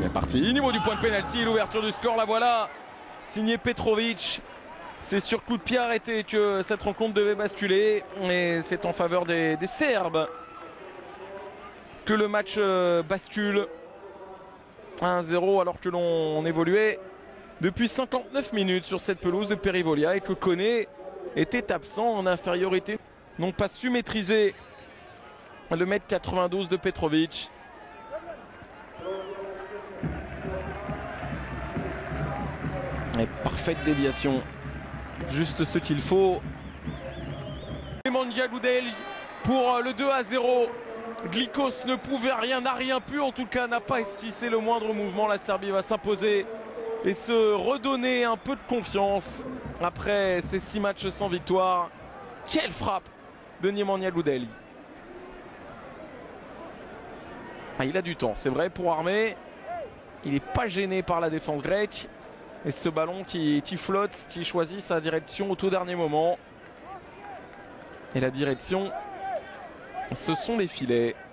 C'est parti, niveau du point de pénalty, l'ouverture du score, la voilà, signé Petrovic. C'est sur coup de pied arrêté que cette rencontre devait basculer et c'est en faveur des Serbes que le match bascule 1-0 alors que l'on évoluait depuis 59 minutes sur cette pelouse de Perivolia et que Koné était absent en infériorité, n'ont pas su maîtriser le mètre 92 de Petrovic. Et parfaite déviation, juste ce qu'il faut. Nemanja Gudelić pour le 2-0. Glikos ne pouvait rien, n'a rien pu, en tout cas n'a pas esquissé le moindre mouvement. La Serbie va s'imposer et se redonner un peu de confiance après ces 6 matchs sans victoire. Quelle frappe de Nemanja Gudelić. Il a du temps, c'est vrai, pour armer. Il n'est pas gêné par la défense grecque. Et ce ballon qui flotte, qui choisit sa direction au tout dernier moment. Et la direction, ce sont les filets.